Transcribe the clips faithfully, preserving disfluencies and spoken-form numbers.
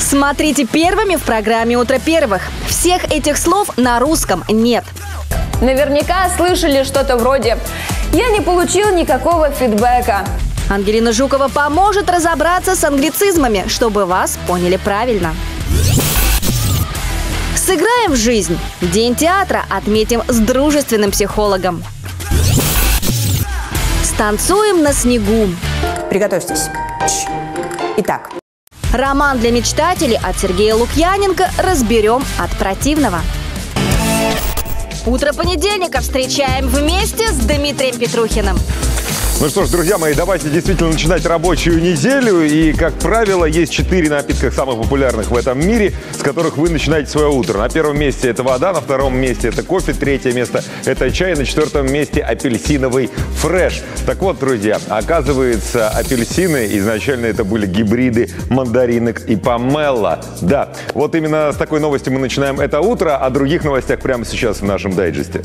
Смотрите первыми в программе «Утро первых». Всех этих слов на русском нет. Наверняка слышали что-то вроде «Я не получил никакого фидбэка». Ангелина Жукова поможет разобраться с англицизмами, чтобы вас поняли правильно. Сыграем в жизнь. День театра отметим с дружественным психологом. Станцуем на снегу. Приготовьтесь. Итак. Роман для мечтателей от Сергея Лукьяненко разберем от противного. Утро понедельника встречаем вместе с Дмитрием Петрухиным. Ну что ж, друзья мои, давайте действительно начинать рабочую неделю. И, как правило, есть четыре напитка самых популярных в этом мире, с которых вы начинаете свое утро. На первом месте это вода, на втором месте это кофе, третье место это чай, на четвертом месте апельсиновый фреш. Так вот, друзья, оказывается, апельсины изначально это были гибриды мандаринок и помело. Да, вот именно с такой новостью мы начинаем это утро. О других новостях прямо сейчас в нашем дайджесте.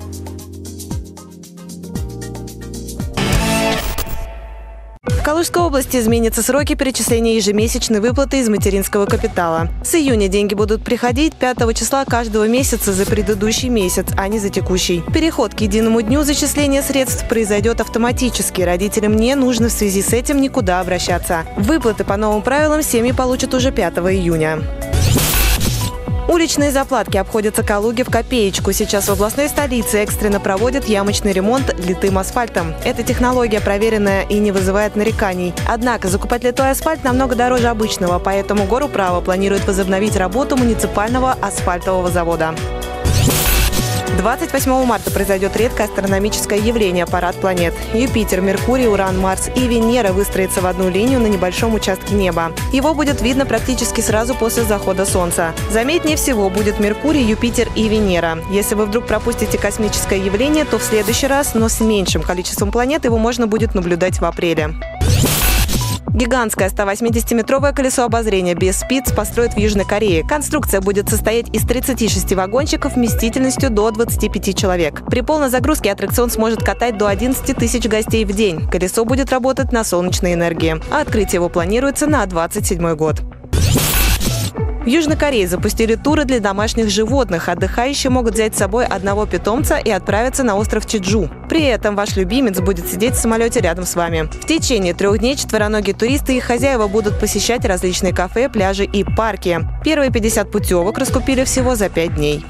В Калужской области изменятся сроки перечисления ежемесячной выплаты из материнского капитала. С июня деньги будут приходить пятого числа каждого месяца за предыдущий месяц, а не за текущий. Переход к единому дню зачисления средств произойдет автоматически. Родителям не нужно в связи с этим никуда обращаться. Выплаты по новым правилам семьи получат уже пятого июня. Уличные заплатки обходятся Калуге в копеечку. Сейчас в областной столице экстренно проводят ямочный ремонт литым асфальтом. Эта технология проверенная и не вызывает нареканий. Однако закупать литой асфальт намного дороже обычного, поэтому Горуправо планирует возобновить работу муниципального асфальтового завода. двадцать восьмого марта произойдет редкое астрономическое явление – парад планет. Юпитер, Меркурий, Уран, Марс и Венера выстроятся в одну линию на небольшом участке неба. Его будет видно практически сразу после захода Солнца. Заметнее всего будет Меркурий, Юпитер и Венера. Если вы вдруг пропустите космическое явление, то в следующий раз, но с меньшим количеством планет, его можно будет наблюдать в апреле. Гигантское сто восьмидесятиметровое колесо обозрения без спиц построят в Южной Корее. Конструкция будет состоять из тридцати шести вагончиков вместительностью до двадцати пяти человек. При полной загрузке аттракцион сможет катать до одиннадцати тысяч гостей в день. Колесо будет работать на солнечной энергии. А открытие его планируется на двадцать седьмой год. В Южной Корее запустили туры для домашних животных. Отдыхающие могут взять с собой одного питомца и отправиться на остров Чеджу. При этом ваш любимец будет сидеть в самолете рядом с вами. В течение трех дней четвероногие туристы и их хозяева будут посещать различные кафе, пляжи и парки. Первые пятьдесят путевок раскупили всего за пять дней.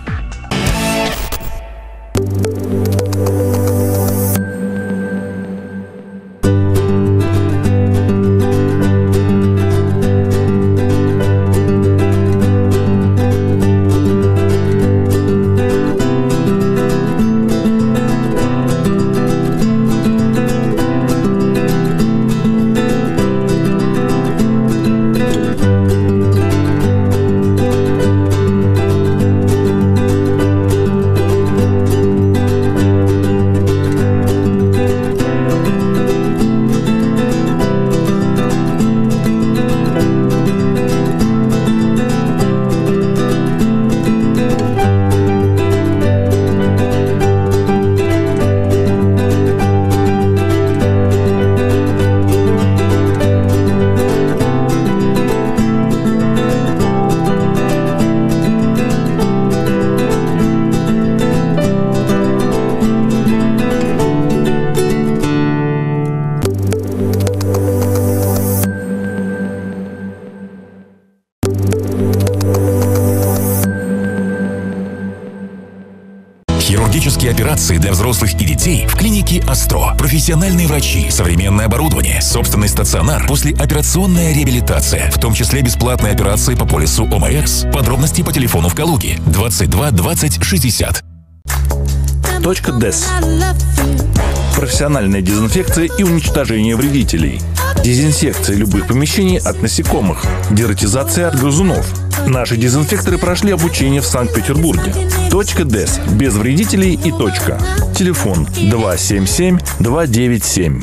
Хирургические операции для взрослых и детей в клинике Астро. Профессиональные врачи, современное оборудование, собственный стационар, послеоперационная реабилитация, в том числе бесплатные операции по полису ОМС. Подробности по телефону в Калуге двадцать два двадцать шестьдесят. Точка ДЭС. Профессиональная дезинфекция и уничтожение вредителей. Дезинсекция любых помещений от насекомых. Дератизация от грызунов. Наши дезинфекторы прошли обучение в Санкт-Петербурге. Точка ДЭС. Без вредителей и точка. Телефон два семь семь два девять семь.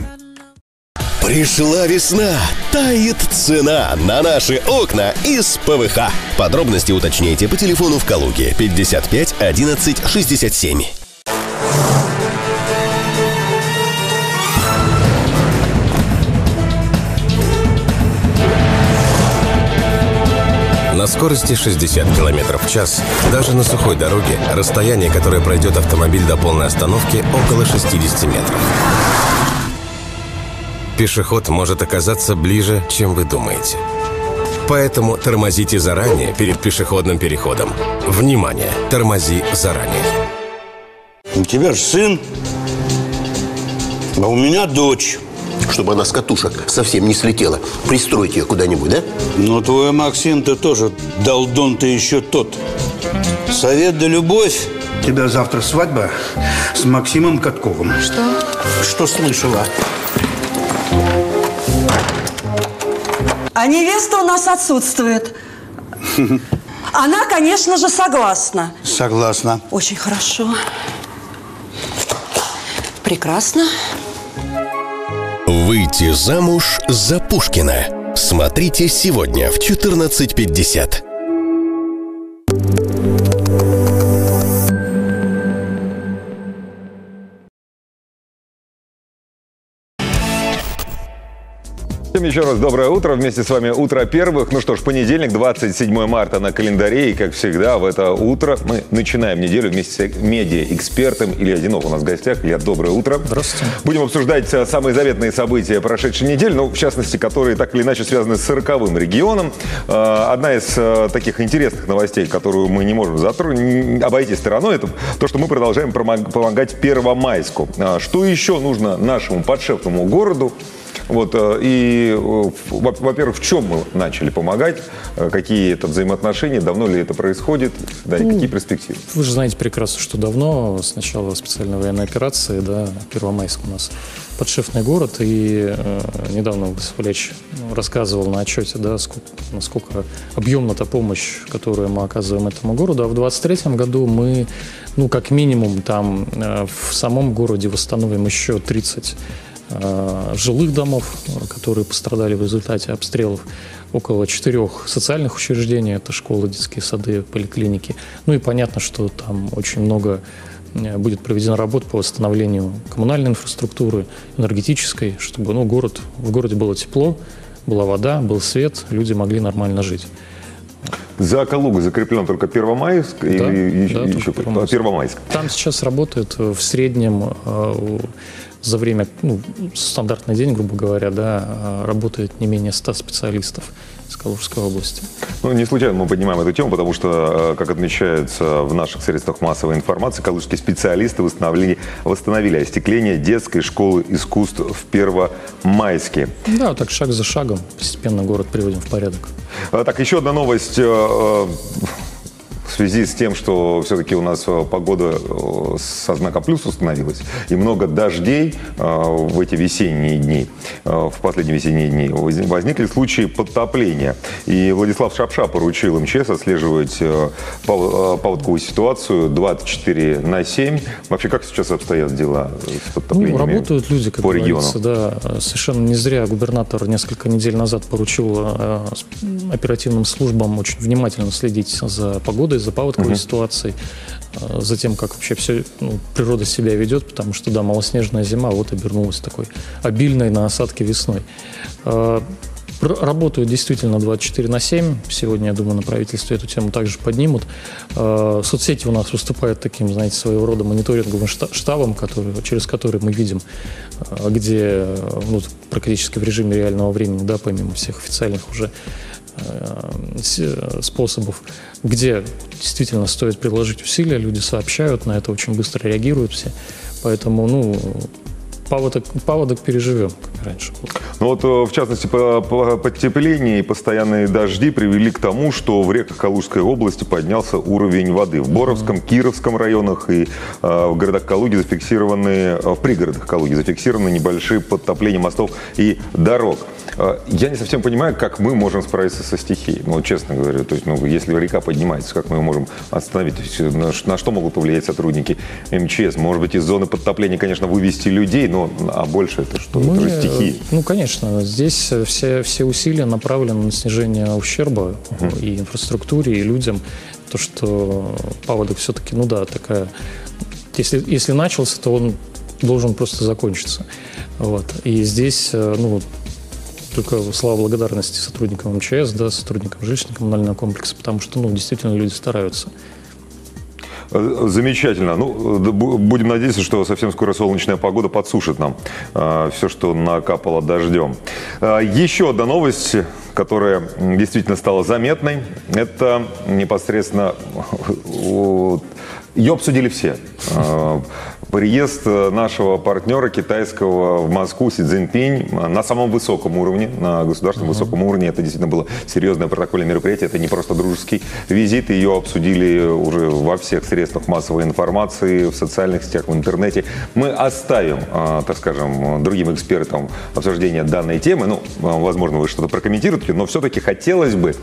Пришла весна, тает цена на наши окна из ПВХ. Подробности уточняйте по телефону в Калуге пятьдесят пять одиннадцать шестьдесят семь. скорости шестьдесят километров в час. Даже на сухой дороге расстояние, которое пройдет автомобиль до полной остановки, около шестьдесят метров. Пешеход может оказаться ближе, чем вы думаете. Поэтому тормозите заранее перед пешеходным переходом. Внимание! Тормози заранее. У тебя же сын, а у меня дочь. Чтобы она с катушек совсем не слетела. Пристройте ее куда-нибудь, да? Но твой Максим, ты тоже долдон, ты еще тот. Совет да любовь. У тебя завтра свадьба с Максимом Катковым. Что? Что слышала? А невеста у нас отсутствует. Она, конечно же, согласна. Согласна. Очень хорошо. Прекрасно. Выйти замуж за Пушкина. Смотрите сегодня в четырнадцать пятьдесят. Всем еще раз доброе утро. Вместе с вами «Утро первых». Ну что ж, понедельник, двадцать седьмое марта на календаре. И, как всегда, в это утро мы начинаем неделю вместе с медиа-экспертом Илья Одинов у нас в гостях. Илья, доброе утро. Здравствуйте. Будем обсуждать самые заветные события прошедшей недели, ну, в частности, которые так или иначе связаны с сороковым регионом. Одна из таких интересных новостей, которую мы не можем затронуть, обойти стороной, это то, что мы продолжаем помогать Первомайску. Что еще нужно нашему подшефному городу? Вот, и, во-первых, в чем мы начали помогать, какие это взаимоотношения, давно ли это происходит, да, и ну, какие перспективы? Вы же знаете прекрасно, что давно, с начала специальной военной операции, да, Первомайск у нас подшефный город, и э, недавно Владислав Ильич рассказывал на отчете, да, сколько, насколько объемна та помощь, которую мы оказываем этому городу, а в двадцать третьем году мы, ну, как минимум, там э, в самом городе восстановим еще тридцать жилых домов, которые пострадали в результате обстрелов, около четырех социальных учреждений, это школы, детские сады, поликлиники. Ну и понятно, что там очень много будет проведена работа по восстановлению коммунальной инфраструктуры, энергетической, чтобы, ну, город, в городе было тепло, была вода, был свет, люди могли нормально жить. За Калугой закреплен только Первомайск, да, или да, еще Первомайск. Первомайск? Там сейчас работает в среднем за время, ну, стандартный день, грубо говоря, да, работает не менее ста специалистов из Калужской области. Ну, не случайно мы поднимаем эту тему, потому что, как отмечается в наших средствах массовой информации, калужские специалисты восстановили, восстановили остекление детской школы искусств в Первомайске. Да, так шаг за шагом постепенно город приводим в порядок. Так, еще одна новость. В связи с тем, что все-таки у нас погода со знаком плюс установилась, и много дождей в эти весенние дни, в последние весенние дни, возникли случаи подтопления. И Владислав Шапша поручил МЧС отслеживать паводковую ситуацию двадцать четыре на семь. Вообще, как сейчас обстоят дела с подтоплениями? Ну, работают люди, как по говорится, региону. Да. Совершенно не зря губернатор несколько недель назад поручил оперативным службам очень внимательно следить за погодой, за паводковой uh-huh. ситуацией, за тем, как вообще все, ну, природа себя ведет, потому что, да, малоснежная зима вот обернулась такой обильной на осадки весной. Работают действительно двадцать четыре на семь. Сегодня, я думаю, на правительстве эту тему также поднимут. Соцсети у нас выступают таким, знаете, своего рода мониторинговым штабом, который, через который мы видим, где, ну, практически в режиме реального времени, да, помимо всех официальных уже способов, где действительно стоит приложить усилия, люди сообщают, на это очень быстро реагируют все. Поэтому, ну, паводок, паводок переживем, как раньше. Ну вот, в частности, подтепление и постоянные дожди привели к тому, что в реках Калужской области поднялся уровень воды. В Боровском, Кировском районах и э, в городах Калуги зафиксированы, в пригородах Калуги зафиксированы небольшие подтопления мостов и дорог. Э, я не совсем понимаю, как мы можем справиться со стихией. Ну, честно говоря, то есть, ну, если река поднимается, как мы ее можем остановить? То есть, на, на что могут повлиять сотрудники МЧС? Может быть, из зоны подтопления, конечно, вывести людей, но а больше это что? Мы, это стихия. Ну, конечно. Здесь все, все усилия направлены на снижение ущерба uh-huh. и инфраструктуре, и людям. То, что паводок все-таки, ну да, такая... Если, если начался, то он должен просто закончиться. Вот. И здесь, ну, только слова благодарности сотрудникам эм че эс, да, сотрудникам жилищно-коммунального комплекса, потому что, ну, действительно люди стараются. Замечательно. Ну, будем надеяться, что совсем скоро солнечная погода подсушит нам э, все, что накапало дождем. Э, еще одна новость, которая действительно стала заметной, это непосредственно ее обсудили все. Э, приезд нашего партнера китайского в Москву Си Цзиньпинь на самом высоком уровне, на государственном uh-huh. высоком уровне. Это действительно было серьезное протокольное мероприятие. Это не просто дружеский визит. Ее обсудили уже во всех средствах массовой информации, в социальных сетях, в интернете. Мы оставим, так скажем, другим экспертам обсуждение данной темы. Ну, возможно, вы что-то прокомментируете, но все-таки хотелось бы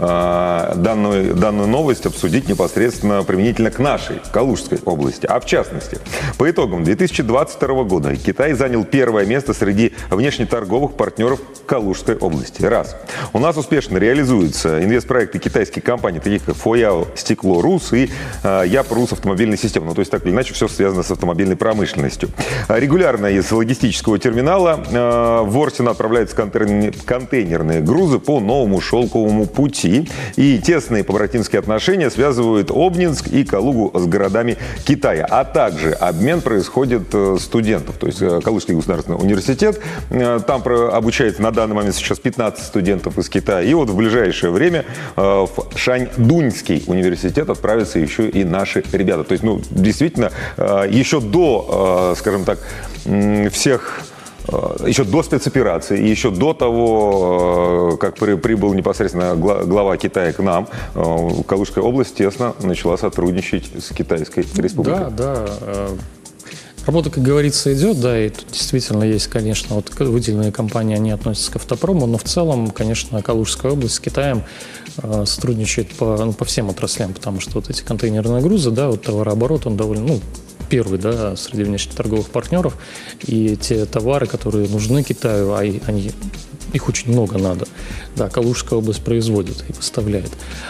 данную, данную новость обсудить непосредственно применительно к нашей Калужской области. А в частности, по итогам две тысячи двадцать второго года Китай занял первое место среди внешнеторговых партнеров Калужской области. Раз. У нас успешно реализуются инвестпроекты китайских компаний, таких как Фояо, Стекло Рус и э, Яп Рус автомобильной системы. Ну, то есть, так или иначе, все связано с автомобильной промышленностью. Регулярно из логистического терминала э, в Орсино отправляются контейнерные грузы по новому шелковому пути. И тесные побратимские отношения связывают Обнинск и Калугу с городами Китая. А также обмен происходит студентов. То есть Калужский государственный университет, там обучается на данный момент сейчас пятнадцать студентов из Китая. И вот в ближайшее время в Шаньдуньский университет отправятся еще и наши ребята. То есть, ну, действительно, еще до, скажем так, всех... Еще до спецоперации, еще до того, как прибыл непосредственно глава Китая к нам, Калужская область тесно начала сотрудничать с Китайской Республикой. Да, да. Работа, как говорится, идет, да, и тут действительно есть, конечно, вот выделенные компании, они относятся к автопрому, но в целом, конечно, Калужская область с Китаем э, сотрудничает по, ну, по всем отраслям, потому что вот эти контейнерные грузы, да, вот товарооборот, он довольно, ну, первый, да, среди внешнеторговых партнеров, и те товары, которые нужны Китаю, а они, их очень много надо, да, Калужская область производит и поставляет.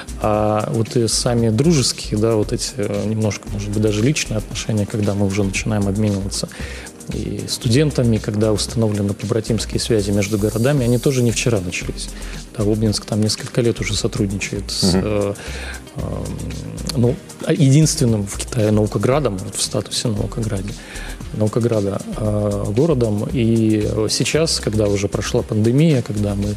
А вот и сами дружеские, да, вот эти немножко, может быть, даже личные отношения, когда мы уже начинаем обмениваться и студентами, когда установлены побратимские связи между городами, они тоже не вчера начались. Да, Обнинск там несколько лет уже сотрудничает с uh-huh. э, э, ну, единственным в Китае наукоградом, в статусе наукограде, наукограда э, городом. И сейчас, когда уже прошла пандемия, когда мы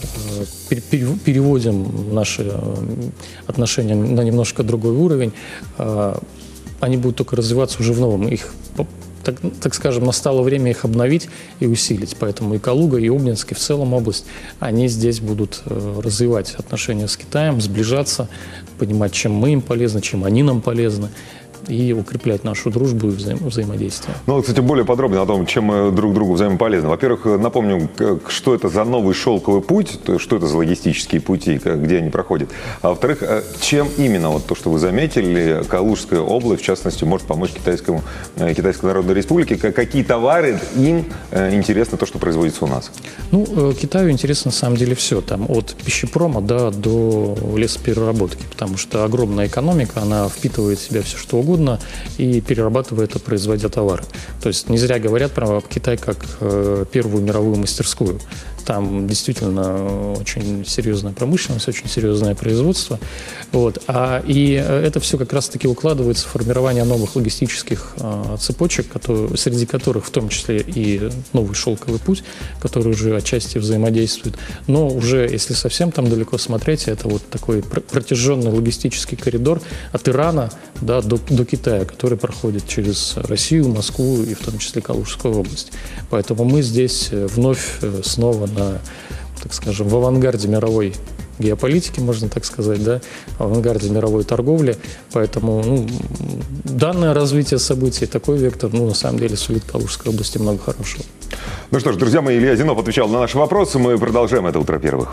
э, переводим наши отношения на немножко другой уровень, э, они будут только развиваться уже в новом. Их Так, так скажем, настало время их обновить и усилить. Поэтому и Калуга, и Обнинск, и в целом область, они здесь будут э, развивать отношения с Китаем, сближаться, понимать, чем мы им полезны, чем они нам полезны, и укреплять нашу дружбу и взаим- взаимодействие. Ну, кстати, более подробно о том, чем мы друг другу взаимополезны. Во-первых, напомню, что это за новый шелковый путь, что это за логистические пути, где они проходят. А во-вторых, чем именно вот то, что вы заметили, Калужская область, в частности, может помочь Китайскому, Китайской Народной Республике? Какие товары им интересно то, что производится у нас? Ну, Китаю интересно на самом деле все. Там от пищепрома, да, до лесопереработки, потому что огромная экономика, она впитывает в себя все, что угодно, и перерабатывая это, производя товары. То есть не зря говорят про Китай как э, первую мировую мастерскую. Там действительно очень серьезная промышленность, очень серьезное производство. Вот. А, и это все как раз-таки укладывается в формирование новых логистических э, цепочек, которые, среди которых в том числе и новый шелковый путь, который уже отчасти взаимодействует. Но уже, если совсем там далеко смотреть, это вот такой протяженный логистический коридор от Ирана, да, до, до Китая, который проходит через Россию, Москву и в том числе Калужскую область. Поэтому мы здесь вновь снова на, так скажем, в авангарде мировой геополитики, можно так сказать, да, в авангарде мировой торговли. Поэтому, ну, данное развитие событий, такой вектор, ну, на самом деле, сулит Калужской области много хорошего. Ну что ж, друзья мои, Илья Зинов отвечал на наши вопросы. Мы продолжаем это «Утро первых».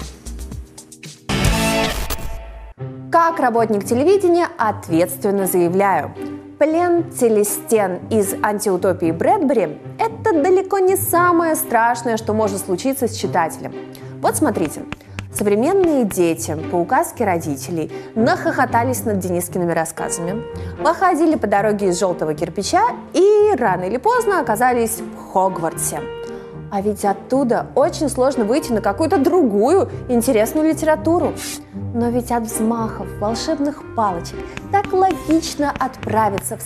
Как работник телевидения ответственно заявляю, плен Целестен из антиутопии Брэдбери – это далеко не самое страшное, что может случиться с читателем. Вот смотрите. Современные дети по указке родителей нахохотались над Денискиными рассказами, походили по дороге из желтого кирпича и рано или поздно оказались в Хогвартсе. А ведь оттуда очень сложно выйти на какую-то другую интересную литературу. Но ведь от взмахов волшебных палочек так логично отправиться в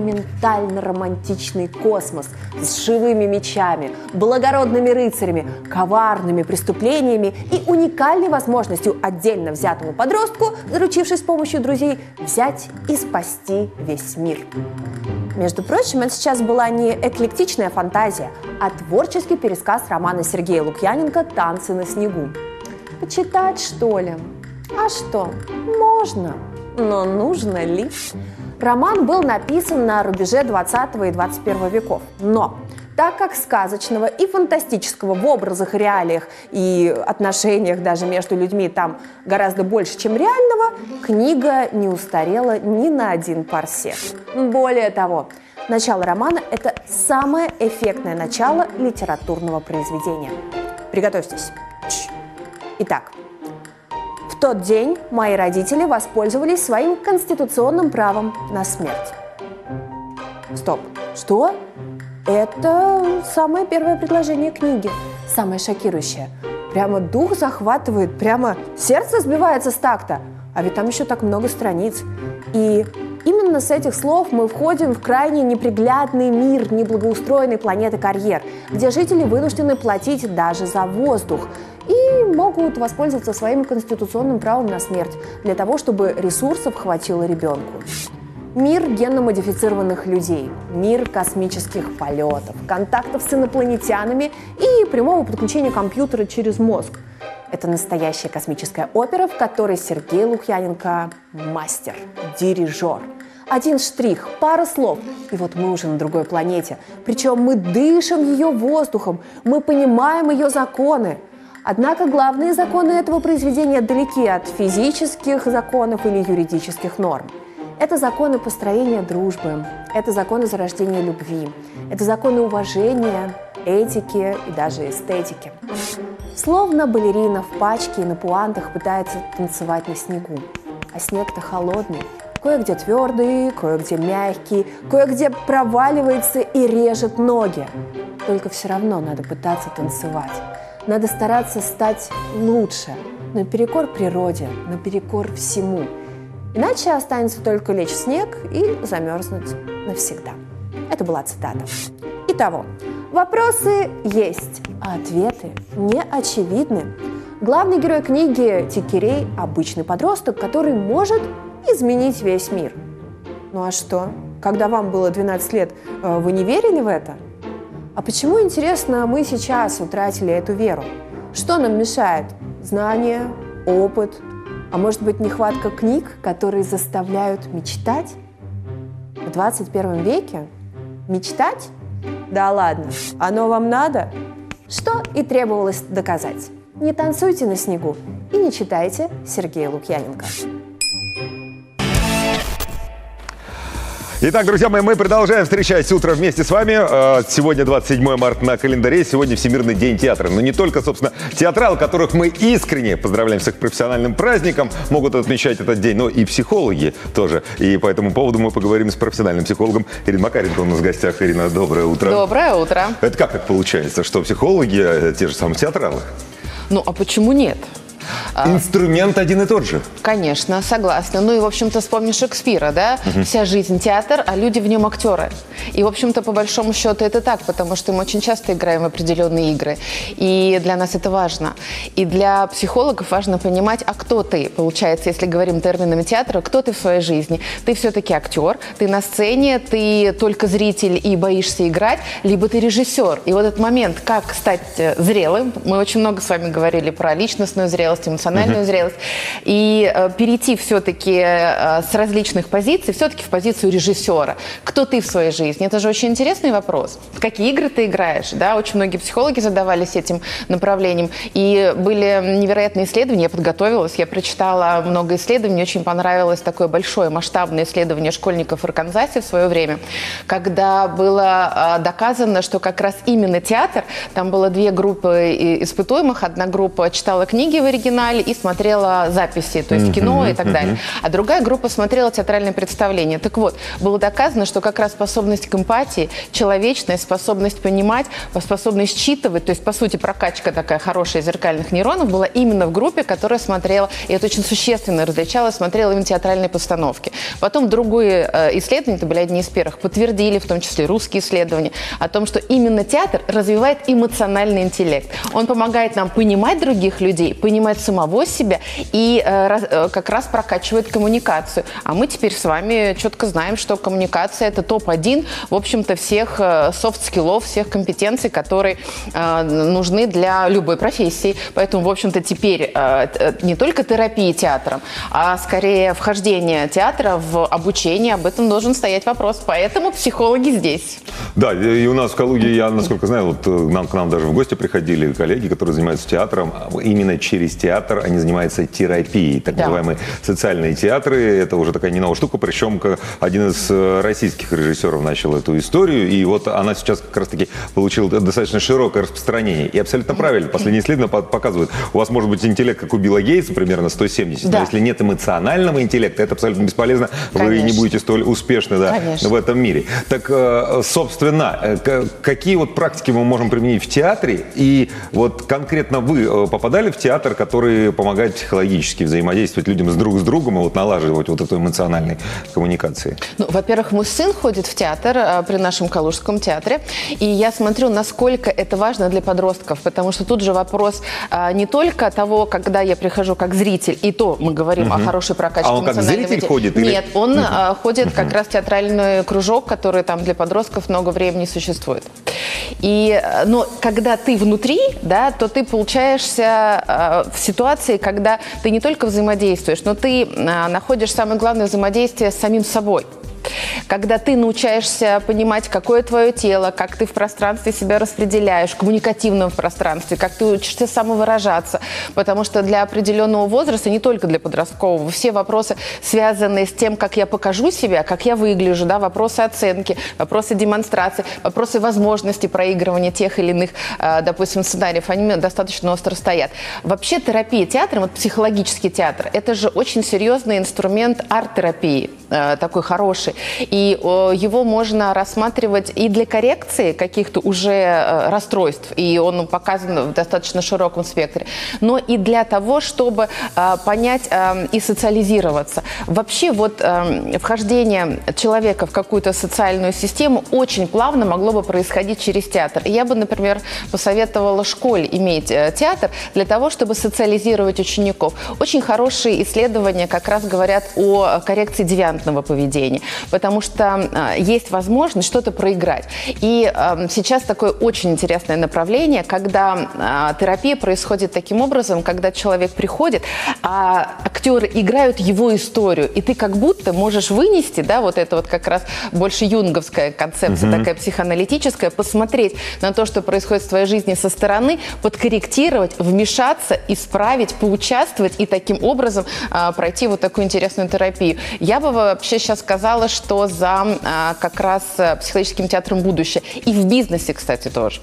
сакраментально-романтичный космос с живыми мечами, благородными рыцарями, коварными преступлениями и уникальной возможностью отдельно взятому подростку, заручившись с помощью друзей, взять и спасти весь мир. Между прочим, это сейчас была не эклектичная фантазия, а творческий пересказ романа Сергея Лукьяненко «Танцы на снегу». Почитать, что ли? А что? Можно. Но нужно ли? Роман был написан на рубеже двадцатого и двадцать первого веков. Но так как сказочного и фантастического в образах и реалиях и отношениях даже между людьми там гораздо больше, чем реального, книга не устарела ни на один парсек. Более того, начало романа – это самое эффектное начало литературного произведения. Приготовьтесь. Итак, в тот день мои родители воспользовались своим конституционным правом на смерть. Стоп. Что? Это самое первое предложение книги, самое шокирующее. Прямо дух захватывает, прямо сердце сбивается с такта. А ведь там еще так много страниц. И именно с этих слов мы входим в крайне неприглядный мир неблагоустроенной планеты Карьер, где жители вынуждены платить даже за воздух и могут воспользоваться своим конституционным правом на смерть для того, чтобы ресурсов хватило ребенку. Мир генно-модифицированных людей, мир космических полетов, контактов с инопланетянами и прямого подключения компьютера через мозг. Это настоящая космическая опера, в которой Сергей Лукьяненко – мастер, дирижер. Один штрих, пара слов, и вот мы уже на другой планете. Причем мы дышим ее воздухом, мы понимаем ее законы. Однако главные законы этого произведения далеки от физических законов или юридических норм. Это законы построения дружбы, это законы зарождения любви, это законы уважения, этики и даже эстетики. Словно балерина в пачке и на пуантах пытается танцевать на снегу. А снег-то холодный, кое-где твердый, кое-где мягкий, кое-где проваливается и режет ноги. Только все равно надо пытаться танцевать. Надо стараться стать лучше, наперекор природе, наперекор всему. Иначе останется только лечь в снег и замерзнуть навсегда. Это была цитата. Итого, вопросы есть, а ответы не очевидны. Главный герой книги Тикерей – обычный подросток, который может изменить весь мир. Ну а что? Когда вам было двенадцать лет, вы не верили в это? А почему, интересно, мы сейчас утратили эту веру? Что нам мешает? Знания, опыт? А может быть, нехватка книг, которые заставляют мечтать? В двадцать первом веке мечтать? Да ладно, оно вам надо? Что и требовалось доказать. Не танцуйте на снегу и не читайте Сергея Лукьяненко. Итак, друзья мои, мы продолжаем встречать утро вместе с вами. Сегодня двадцать седьмое марта на календаре, сегодня Всемирный день театра. Но не только, собственно, театралы, которых мы искренне поздравляем с их профессиональным праздником, могут отмечать этот день, но и психологи тоже. И по этому поводу мы поговорим с профессиональным психологом Ириной Макаренко у нас в гостях. Ирина, доброе утро. Доброе утро. Это как так получается, что психологи те же самые театралы? Ну, а почему нет? Инструмент один и тот же. Конечно, согласна. Ну и, в общем-то, вспомни Шекспира, да? Угу. Вся жизнь театр, а люди в нем актеры. И, в общем-то, по большому счету это так, потому что мы очень часто играем в определенные игры. И для нас это важно. И для психологов важно понимать, а кто ты, получается, если говорим терминами театра, кто ты в своей жизни. Ты все-таки актер, ты на сцене, ты только зритель и боишься играть, либо ты режиссер. И вот этот момент, как стать зрелым, мы очень много с вами говорили про личностную зрелость, эмоциональную uh-huh. зрелость, и э, перейти все-таки э, с различных позиций, все-таки в позицию режиссера. Кто ты в своей жизни? Это же очень интересный вопрос. В какие игры ты играешь? Да? Очень многие психологи задавались этим направлением, и были невероятные исследования. Я подготовилась, я прочитала много исследований, очень понравилось такое большое масштабное исследование школьников в Арканзасе в свое время, когда было э, доказано, что как раз именно театр, там было две группы испытуемых, одна группа читала книги в оригинале, оригинале и смотрела записи, то есть Мгм, кино и так мгм. далее. А другая группа смотрела театральное представление. Так вот, было доказано, что как раз способность к эмпатии, человечность, способность понимать, способность считывать, то есть, по сути, прокачка такая хорошая зеркальных нейронов была именно в группе, которая смотрела, и это очень существенно различалось, смотрела именно театральные постановки. Потом другие э, исследования, это были одни из первых, подтвердили, в том числе русские исследования, о том, что именно театр развивает эмоциональный интеллект. Он помогает нам понимать других людей, понимать самого себя и э, раз- э, как раз прокачивает коммуникацию. А мы теперь с вами четко знаем, что коммуникация – это топ один, в общем-то, всех софт-скиллов, всех компетенций, которые э, нужны для любой профессии. Поэтому, в общем-то, теперь э, не только терапия театром, а скорее вхождение театра в обучение, об этом должен стоять вопрос. Поэтому психологи здесь. Да, и у нас в Калуге, я, насколько знаю, вот нам, к нам даже в гости приходили коллеги, которые занимаются театром. Именно через театр они занимаются терапией, так Да. называемые социальные театры. Это уже такая не новая штука, причем один из российских режиссеров начал эту историю, и вот она сейчас как раз-таки получила достаточно широкое распространение. И абсолютно правильно, последние исследования показывают, у вас может быть интеллект, как у Билла Гейтса, примерно сто семьдесят, Да. но если нет эмоционального интеллекта, это абсолютно бесполезно, вы Конечно. не будете столь успешны, да, Конечно. в этом мире. Так, э, собственно, э, к- какие вот практики мы можем применить в театре, и вот конкретно вы э, попадали в театр, который помогает психологически взаимодействовать людям с друг с другом и вот налаживать вот эту эмоциональную коммуникацию? Ну, во-первых, мой сын ходит в театр а, при нашем Калужском театре, и я смотрю, насколько это важно для подростков, потому что тут же вопрос а, не только того, когда я прихожу как зритель, и то мы говорим Мгм. о хорошей прокачке А он как эмоционального зритель интеллекта. ходит или- Нет, он Мгм. а, ходит как раз в театральный кружок, который там для подростков много времени существует. И, а, но когда ты внутри, да, то ты получаешься а, в ситуации, когда ты не только взаимодействуешь, но ты а, находишь самое главное взаимодействие с самим собой. Когда ты научаешься понимать, какое твое тело, как ты в пространстве себя распределяешь, в коммуникативном пространстве, как ты учишься самовыражаться. Потому что для определенного возраста, не только для подросткового, все вопросы, связанные с тем, как я покажу себя, как я выгляжу, да, вопросы оценки, вопросы демонстрации, вопросы возможности проигрывания тех или иных, э, допустим, сценариев, они достаточно остро стоят. Вообще терапия театром, вот психологический театр, это же очень серьезный инструмент арт-терапии, э, такой хороший. И о, его можно рассматривать и для коррекции каких-то уже э, расстройств, и он показан в достаточно широком спектре, но и для того, чтобы э, понять э, и социализироваться. Вообще вот э, вхождение человека в какую-то социальную систему очень плавно могло бы происходить через театр. И я бы, например, посоветовала школе иметь э, театр для того, чтобы социализировать учеников. Очень хорошие исследования как раз говорят о коррекции девиантного поведения, потому что э, есть возможность что-то проиграть. И э, сейчас такое очень интересное направление, когда э, терапия происходит таким образом, когда человек приходит, а актеры играют его историю, и ты как будто можешь вынести, да, вот это вот как раз больше юнговская концепция, Мгм. такая психоаналитическая, посмотреть на то, что происходит в твоей жизни со стороны, подкорректировать, вмешаться, исправить, поучаствовать и таким образом э, пройти вот такую интересную терапию. Я бы вообще сейчас сказала, что за а, как раз а, психологическим театром будущее. И в бизнесе, кстати, тоже.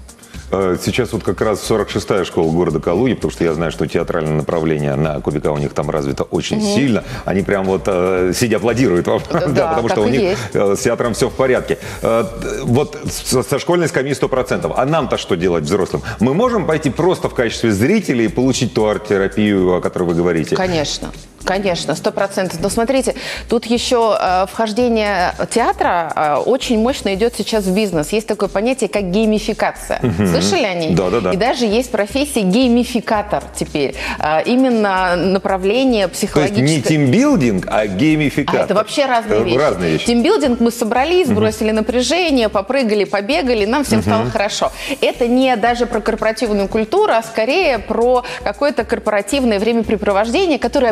Э, Сейчас вот как раз сорок шестая школа города Калуги, потому что я знаю, что театральное направление на КУБК у них там развито очень Мгм. сильно. Они прям вот э, сидя аплодируют вам, Да, да, потому так что у и них есть. э, с театром все в порядке. Э, Вот со со школьной скамьи сто процентов. А нам-то что делать взрослым? Мы можем пойти просто в качестве зрителей и получить ту арт-терапию, о которой вы говорите? Конечно. Конечно, сто процентов. Но смотрите, тут еще э, вхождение театра э, очень мощно идет сейчас в бизнес. Есть такое понятие, как геймификация. Мгм. Слышали о ней? Да, да, да. И даже есть профессия геймификатор теперь. Э, именно направление То психологическое. есть не тимбилдинг, а геймификатор. А это вообще разные Это вещи. разные вещи. Тимбилдинг мы собрались, сбросили напряжение, попрыгали, побегали, нам всем Мгм. стало хорошо. Это не даже про корпоративную культуру, а скорее про какое-то корпоративное времяпрепровождение, которое объединяет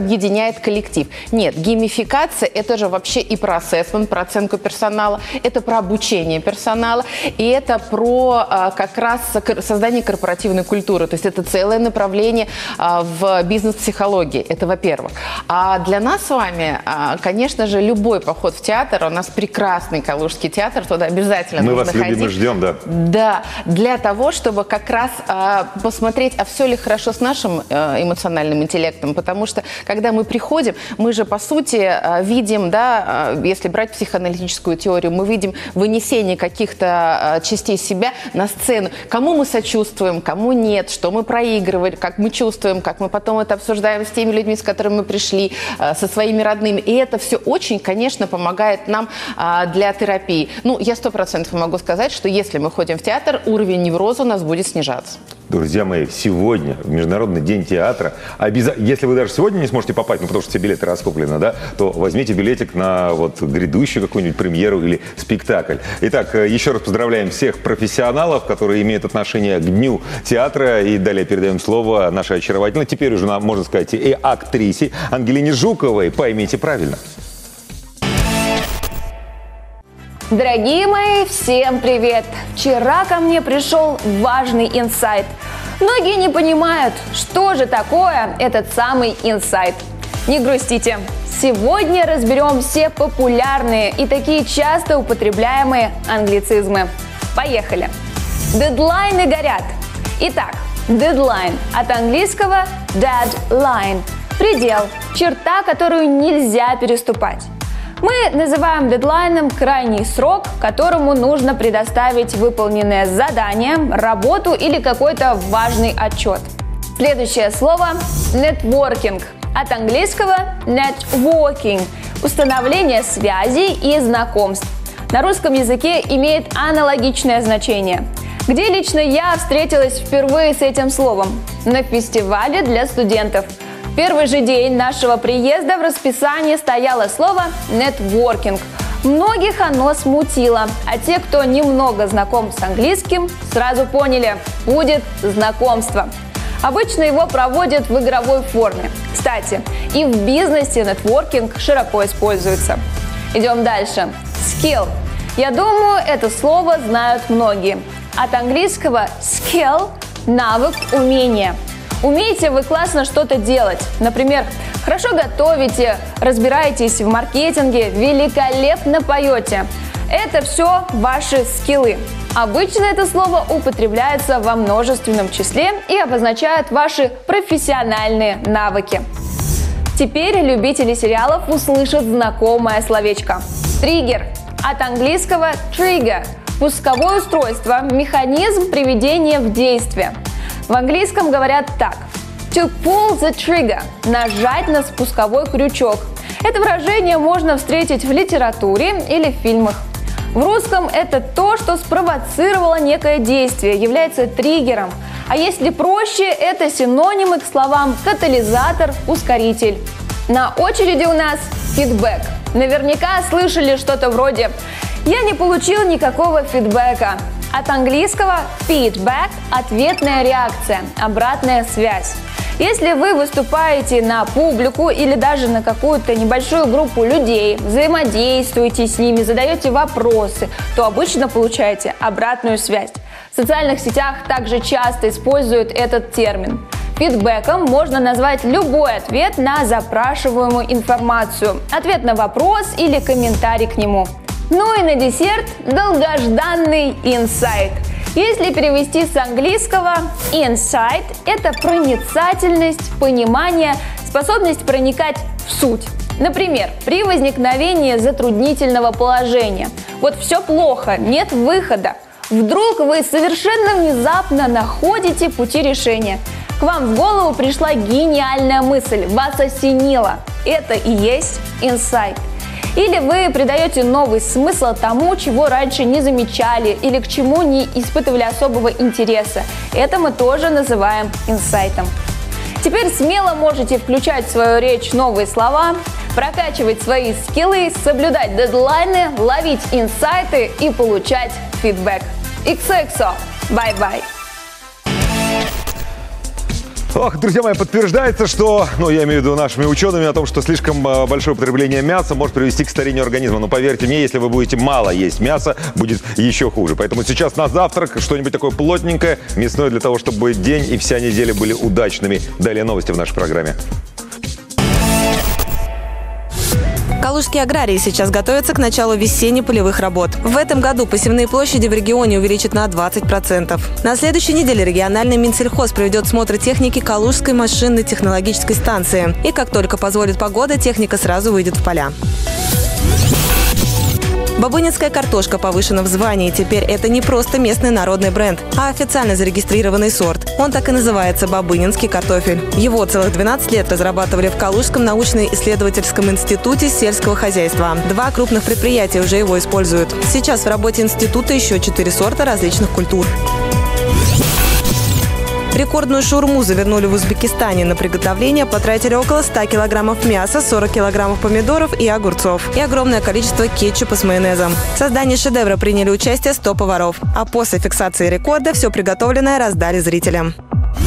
меняет коллектив. Нет, геймификация – это же вообще и про ассессмент, про оценку персонала, это про обучение персонала, и это про а, как раз создание корпоративной культуры. То есть это целое направление а, в бизнес-психологии. Это во-первых. А для нас с вами, а, конечно же, любой поход в театр, у нас прекрасный Калужский театр, туда обязательно Мы нужно вас ходить. любим и ждем, да. Да, для того, чтобы как раз а, посмотреть, а все ли хорошо с нашим а, эмоциональным интеллектом, потому что, когда мы приходим, мы же, по сути, а, видим, да, а, если брать психоаналитическую теорию, мы видим вынесение каких-то а, частей себя на сцену. Кому мы сочувствуем, кому нет, что мы проигрывали, как мы чувствуем, как мы потом это обсуждаем с теми людьми, с которыми мы пришли, а, со своими родными. И это все очень, конечно, помогает нам а, для терапии. Ну, я сто процентов могу сказать, что если мы ходим в театр, уровень невроза у нас будет снижаться. Друзья мои, сегодня, в Международный день театра, обяза... если вы даже сегодня не сможете попасть, ну, потому что все билеты раскуплены, да, то возьмите билетик на вот грядущую какую-нибудь премьеру или спектакль. Итак, еще раз поздравляем всех профессионалов, которые имеют отношение к Дню театра. И далее передаем слово нашей очаровательной, теперь уже, можно сказать, и актрисе Ангелине Жуковой. Поймите правильно. Дорогие мои, всем привет! Вчера ко мне пришел важный инсайт. Многие не понимают, что же такое этот самый инсайт. Не грустите. Сегодня разберем все популярные и такие часто употребляемые англицизмы. Поехали! Дедлайны горят. Итак, дедлайн от английского deadline. Предел, черта, которую нельзя переступать. Мы называем дедлайном крайний срок, которому нужно предоставить выполненное задание, работу или какой-то важный отчет. Следующее слово – networking. От английского networking – установление связей и знакомств. На русском языке имеет аналогичное значение. Где лично я встретилась впервые с этим словом? На фестивале для студентов. В первый же день нашего приезда в расписании стояло слово «нетворкинг». Многих оно смутило, а те, кто немного знаком с английским, сразу поняли – будет знакомство. Обычно его проводят в игровой форме. Кстати, и в бизнесе нетворкинг широко используется. Идем дальше. Skill. Я думаю, это слово знают многие. От английского skill – навык, умение. Умеете вы классно что-то делать, например, хорошо готовите, разбираетесь в маркетинге, великолепно поете. Это все ваши скиллы. Обычно это слово употребляется во множественном числе и обозначает ваши профессиональные навыки. Теперь любители сериалов услышат знакомое словечко. Триггер. От английского trigger. Пусковое устройство, механизм приведения в действие. В английском говорят так: to pull the trigger – нажать на спусковой крючок. Это выражение можно встретить в литературе или в фильмах. В русском это то, что спровоцировало некое действие, является триггером. А если проще, это синонимы к словам катализатор, ускоритель. На очереди у нас фидбэк. Наверняка слышали что-то вроде «я не получил никакого фидбэка». От английского feedback – ответная реакция, обратная связь. Если вы выступаете на публику или даже на какую-то небольшую группу людей, взаимодействуете с ними, задаете вопросы, то обычно получаете обратную связь. В социальных сетях также часто используют этот термин. Фидбэком можно назвать любой ответ на запрашиваемую информацию, ответ на вопрос или комментарий к нему. Ну и на десерт долгожданный инсайт. Если перевести с английского, insight – это проницательность, понимание, способность проникать в суть. Например, при возникновении затруднительного положения. Вот все плохо, нет выхода. Вдруг вы совершенно внезапно находите пути решения. К вам в голову пришла гениальная мысль, вас осенило. Это и есть инсайт. Или вы придаете новый смысл тому, чего раньше не замечали или к чему не испытывали особого интереса. Это мы тоже называем инсайтом. Теперь смело можете включать в свою речь новые слова, прокачивать свои скиллы, соблюдать дедлайны, ловить инсайты и получать фидбэк. икс о икс о. Бай-бай. Ох, друзья мои, подтверждается, что, ну, я имею в виду нашими учеными, о том, что слишком большое употребление мяса может привести к старению организма. Но поверьте мне, если вы будете мало есть мяса, будет еще хуже. Поэтому сейчас на завтрак что-нибудь такое плотненькое, мясное, для того, чтобы день и вся неделя были удачными. Далее новости в нашей программе. Калужские аграрии сейчас готовятся к началу весенне-полевых работ. В этом году посевные площади в регионе увеличат на двадцать процентов. На следующей неделе региональный Минсельхоз проведет смотр техники Калужской машинно-технологической станции. И как только позволит погода, техника сразу выйдет в поля. Бабынинская картошка повышена в звании. Теперь это не просто местный народный бренд, а официально зарегистрированный сорт. Он так и называется – бабынинский картофель. Его целых двенадцать лет разрабатывали в Калужском научно-исследовательском институте сельского хозяйства. Два крупных предприятия уже его используют. Сейчас в работе института еще четыре сорта различных культур. Рекордную шаурму завернули в Узбекистане. На приготовление потратили около ста килограммов мяса, сорок килограммов помидоров и огурцов и огромное количество кетчупа с майонезом. В создании шедевра приняли участие сто поваров. А после фиксации рекорда все приготовленное раздали зрителям.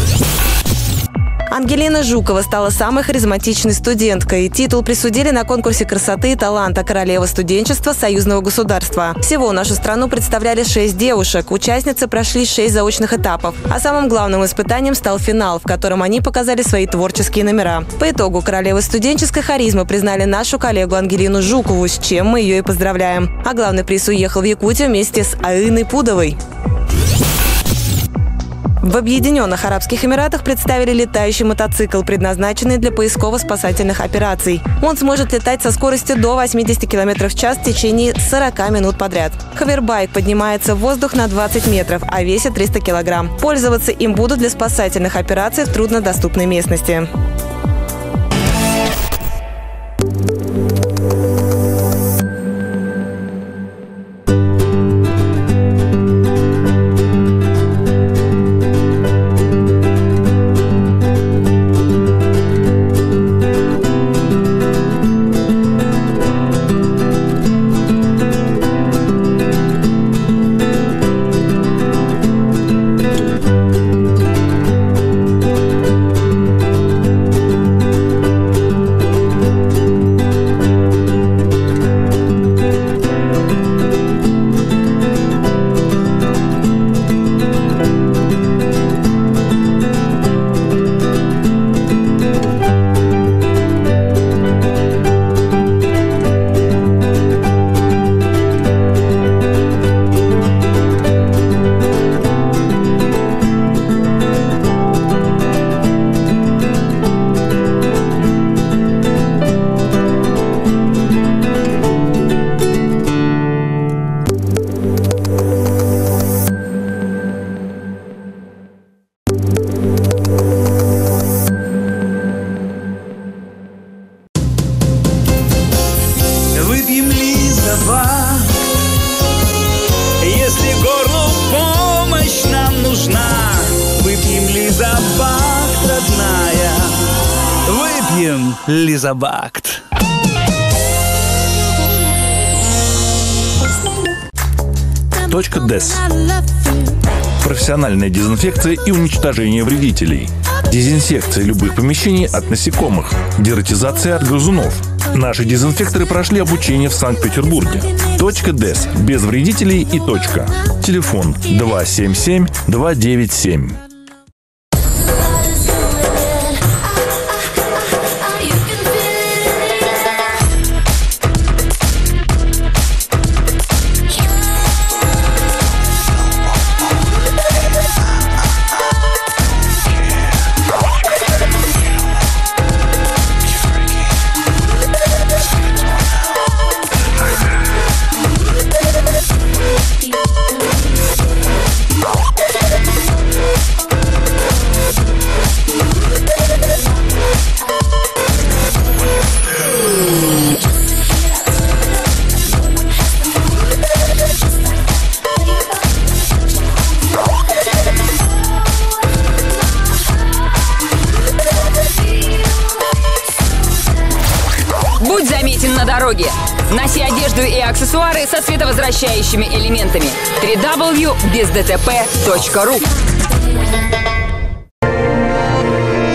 Ангелина Жукова стала самой харизматичной студенткой. Титул присудили на конкурсе красоты и таланта «Королева студенчества союзного государства». Всего нашу страну представляли шесть девушек. Участницы прошли шесть заочных этапов. А самым главным испытанием стал финал, в котором они показали свои творческие номера. По итогу королевы студенческой харизмы признали нашу коллегу Ангелину Жукову, с чем мы ее и поздравляем. А главный приз уехал в Якутию вместе с Аиной Пудовой. В Объединенных Арабских Эмиратах представили летающий мотоцикл, предназначенный для поисково-спасательных операций. Он сможет летать со скоростью до восьмидесяти километров в час в течение сорока минут подряд. Ховербайк поднимается в воздух на двадцать метров, а весит триста килограмм. Пользоваться им будут для спасательных операций в труднодоступной местности. Лизабакт. Точка Дэс. Профессиональная дезинфекция и уничтожение вредителей. Дезинсекция любых помещений от насекомых. Дератизация от грызунов. Наши дезинфекторы прошли обучение в Санкт-Петербурге. Точка Дэс. Без вредителей и точка. Телефон два семь семь два девять семь. На дороге. Носи одежду и аксессуары со световозвращающими элементами. дабл ю дабл ю дабл ю точка без дэ тэ пэ точка ру.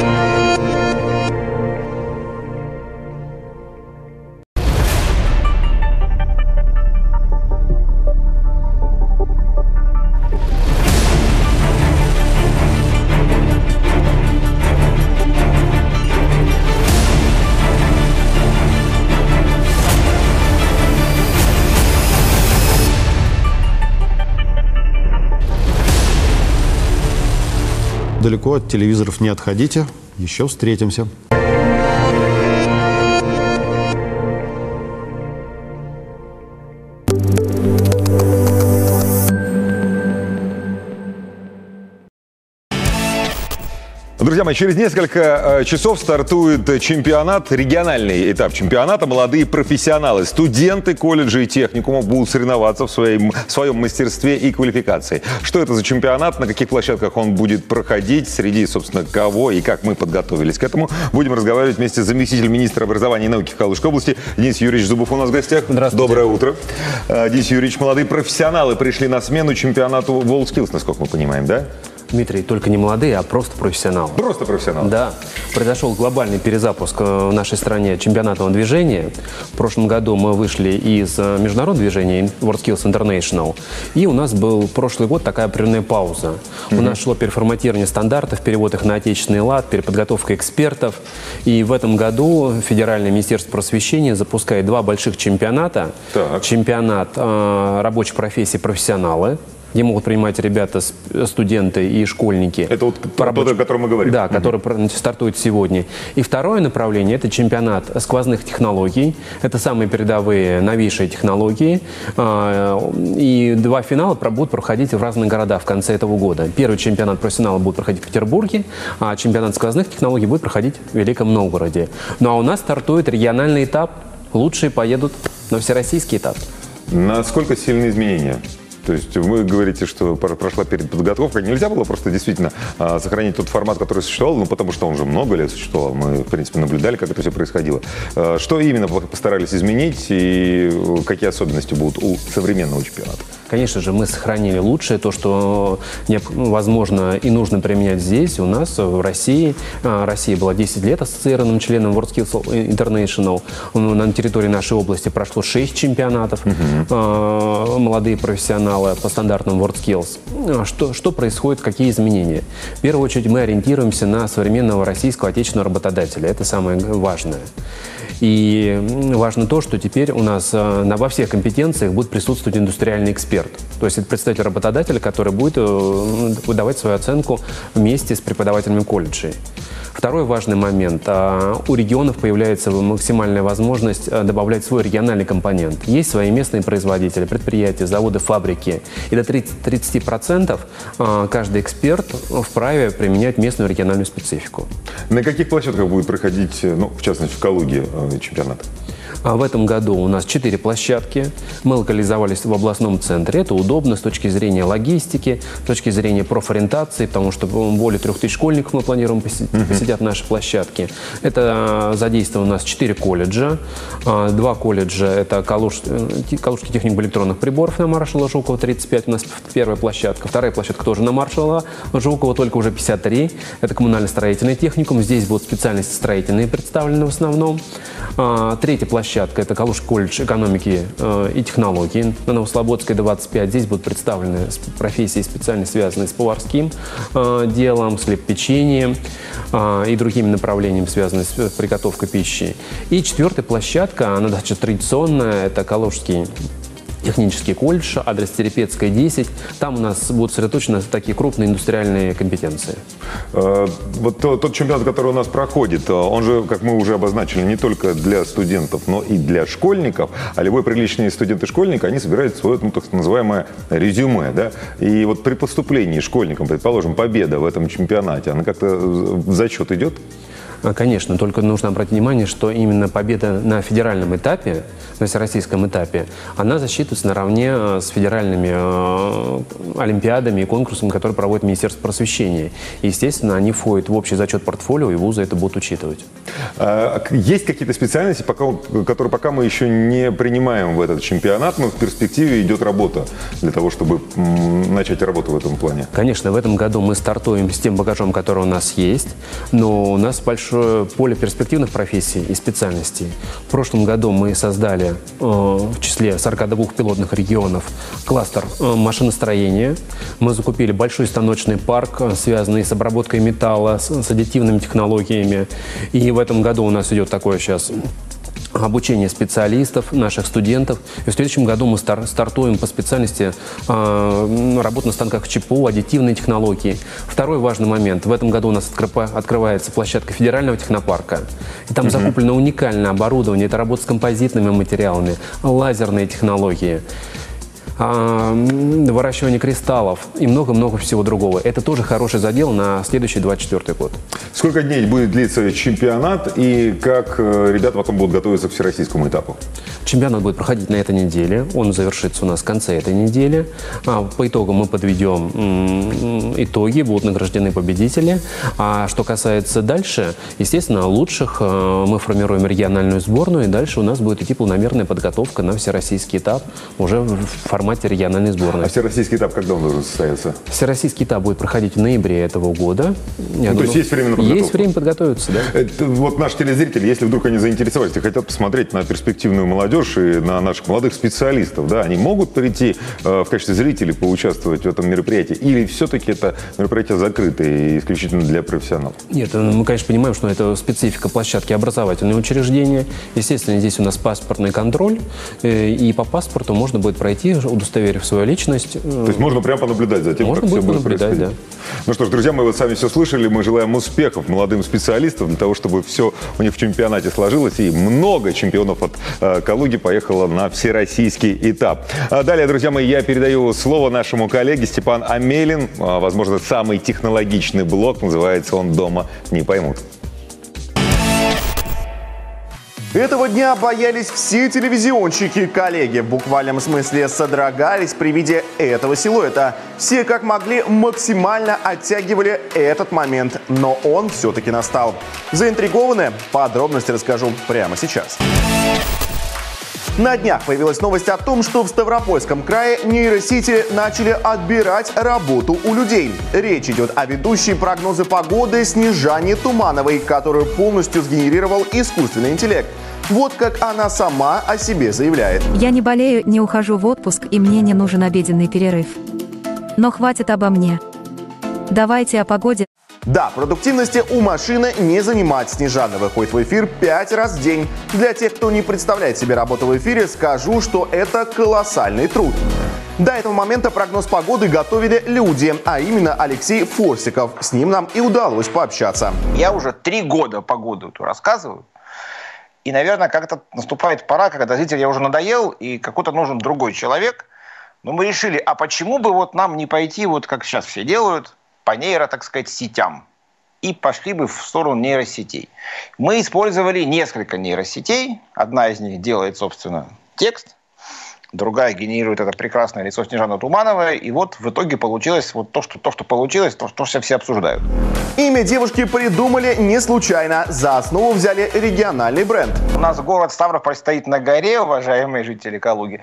Далеко от телевизоров не отходите. Еще встретимся. Друзья мои, через несколько часов стартует чемпионат, региональный этап чемпионата. Молодые профессионалы, студенты колледжа и техникума будут соревноваться в своем, в своем мастерстве и квалификации. Что это за чемпионат, на каких площадках он будет проходить, среди, собственно, кого и как мы подготовились к этому, будем разговаривать вместе с заместителем министра образования и науки в Калужской области Денис Юрьевич Зубов у нас в гостях. Здравствуйте. Доброе утро. Денис Юрьевич, молодые профессионалы пришли на смену чемпионату WorldSkills, насколько мы понимаем, да? Дмитрий, только не молодые, а просто профессионалы. Просто профессионалы? Да. Произошел глобальный перезапуск в нашей стране чемпионатного движения. В прошлом году мы вышли из международного движения WorldSkills International. И у нас был прошлый год такая определенная пауза. Mm-hmm. У нас шло переформатирование стандартов, перевод их на отечественный лад, переподготовка экспертов. И в этом году Федеральное министерство просвещения запускает два больших чемпионата. Так. Чемпионат э, рабочих профессий «Профессионалы», где могут принимать ребята, студенты и школьники. Это вот тот, о котором мы говорим. Да, который угу. стартует сегодня. И второе направление – это чемпионат сквозных технологий. Это самые передовые, новейшие технологии. И два финала будут проходить в разных городах в конце этого года. Первый чемпионат профессионалов будет проходить в Петербурге, а чемпионат сквозных технологий будет проходить в Великом Новгороде. Ну а у нас стартует региональный этап. Лучшие поедут на всероссийский этап. Насколько сильны изменения? То есть вы говорите, что прошла переподготовка. Нельзя было просто действительно а, сохранить тот формат, который существовал, ну, потому что он уже много лет существовал. Мы, в принципе, наблюдали, как это все происходило. А, что именно постарались изменить и какие особенности будут у современного чемпионата? Конечно же, мы сохранили лучшее, то, что возможно и нужно применять здесь, у нас, в России. Россия была десять лет ассоциированным членом WorldSkills International. На территории нашей области прошло шесть чемпионатов. Uh-huh. Молодые профессионалы по стандартам WorldSkills. Что, что происходит, какие изменения? В первую очередь мы ориентируемся на современного российского отечественного работодателя. Это самое важное. И важно то, что теперь у нас на, во всех компетенциях будет присутствовать индустриальный эксперт. То есть это представитель работодателя, который будет выдавать свою оценку вместе с преподавателями колледжей. Второй важный момент. У регионов появляется максимальная возможность добавлять свой региональный компонент. Есть свои местные производители, предприятия, заводы, фабрики. И до тридцати процентов каждый эксперт вправе применять местную региональную специфику. На каких площадках будет проходить, ну, в частности, в Калуге чемпионат? В этом году у нас четыре площадки. Мы локализовались в областном центре. Это удобно с точки зрения логистики, с точки зрения профориентации, потому что более трех тысяч школьников мы планируем посетить, uh-huh. посетят наши площадки. Это задействовано у нас четыре колледжа. Два колледжа – это Калуж, Калужский техникум электронных приборов на маршала Жукова, тридцать пять, у нас первая площадка. Вторая площадка тоже на маршала Жукова, только уже пятьдесят три. Это коммунально-строительный техникум. Здесь будут специальности строительные представлены в основном. Третья площадка – это Калужский колледж экономики э, и технологий на Новослободской, двадцать пять. Здесь будут представлены профессии, специально связанные с поварским э, делом, с хлебопечением э, и другими направлениями, связанными с приготовкой пищи. И четвертая площадка, она достаточно традиционная, это Калужский технический колледж, адрес Терепецкая, десять. Там у нас будут сосредоточены такие крупные индустриальные компетенции. Вот тот чемпионат, который у нас проходит, он же, как мы уже обозначили, не только для студентов, но и для школьников. А любой приличный студент и школьник, они собирают свое, ну, так называемое резюме. Да? И вот при поступлении школьникам, предположим, победа в этом чемпионате, она как-то в зачет идет? Конечно, только нужно обратить внимание, что именно победа на федеральном этапе, на всероссийском этапе, она засчитывается наравне с федеральными э, олимпиадами и конкурсами, которые проводит Министерство просвещения. И, естественно, они входят в общий зачет портфолио, и вузы это будут учитывать. А, есть какие-то специальности, пока, которые пока мы еще не принимаем в этот чемпионат, но в перспективе идет работа для того, чтобы м, начать работу в этом плане? Конечно, в этом году мы стартуем с тем багажом, который у нас есть, но у нас большой поле перспективных профессий и специальностей. В прошлом году мы создали э, в числе сорока двух пилотных регионов кластер э, машиностроения. Мы закупили большой станочный парк, связанный с обработкой металла, с, с аддитивными технологиями. И в этом году у нас идет такое сейчас обучение специалистов, наших студентов. И в следующем году мы стар стартуем по специальности э, работа на станках ЧПУ, аддитивные технологии. Второй важный момент. В этом году у нас открывается площадка Федерального технопарка. И там mm-hmm. закуплено уникальное оборудование. Это работа с композитными материалами, лазерные технологии, выращивание кристаллов и много-много всего другого. Это тоже хороший задел на следующий двадцать четвёртый год. Сколько дней будет длиться чемпионат и как ребята потом будут готовиться к всероссийскому этапу? Чемпионат будет проходить на этой неделе. Он завершится у нас в конце этой недели. По итогам мы подведем итоги, будут награждены победители. А что касается дальше, естественно, лучших мы формируем региональную сборную, и дальше у нас будет идти планомерная подготовка на всероссийский этап уже в формате региональной сборной. А всероссийский этап когда он должен состояться? Всероссийский этап будет проходить в ноябре этого года. Ну, думаю, то есть есть время на подготовку? Есть время подготовиться, да. Это, вот наши телезрители, если вдруг они заинтересовались и хотят посмотреть на перспективную молодежь и на наших молодых специалистов, да, они могут прийти э, в качестве зрителей поучаствовать в этом мероприятии? Или все-таки это мероприятие закрытое и исключительно для профессионалов? Нет, мы, конечно, понимаем, что это специфика площадки образовательные учреждения. Естественно, здесь у нас паспортный контроль, э, и по паспорту можно будет пройти, удостоверив свою личность. То есть можно прямо понаблюдать за тем, можно как все будет происходить. Да. Ну что ж, друзья, мы вот сами все слышали. Мы желаем успехов молодым специалистам для того, чтобы все у них в чемпионате сложилось. И много чемпионов от э, Калуги поехало на всероссийский этап. А далее, друзья мои, я передаю слово нашему коллеге Степан Амелин. А, возможно, самый технологичный блог. Называется он «Дома не поймут». Этого дня боялись все телевизионщики, коллеги. В буквальном смысле содрогались при виде этого силуэта. Все как могли максимально оттягивали этот момент, но он все-таки настал. Заинтригованы? Подробности расскажу прямо сейчас. На днях появилась новость о том, что в Ставропольском крае нейросети начали отбирать работу у людей. Речь идет о ведущей прогнозы погоды Снежане Тумановой, которую полностью сгенерировал искусственный интеллект. Вот как она сама о себе заявляет. Я не болею, не ухожу в отпуск, и мне не нужен обеденный перерыв. Но хватит обо мне. Давайте о погоде. Да, продуктивности у машины не занимать. Снежана выходит в эфир пять раз в день. Для тех, кто не представляет себе работу в эфире, скажу, что это колоссальный труд. До этого момента прогноз погоды готовили люди, а именно Алексей Форсиков. С ним нам и удалось пообщаться. Я уже три года погоду эту рассказываю. И, наверное, как-то наступает пора, когда зритель я уже надоел, и какой-то нужен другой человек. Но мы решили, а почему бы вот нам не пойти, вот как сейчас все делают, по нейро, так сказать, сетям. И пошли бы в сторону нейросетей. Мы использовали несколько нейросетей. Одна из них делает, собственно, текст. Другая генерирует это прекрасное лицо Снежаны Тумановой. И вот в итоге получилось вот то, что, то, что получилось, то, что все обсуждают. Имя девушки придумали не случайно. За основу взяли региональный бренд. У нас город Ставрополь стоит на горе, уважаемые жители Калуги.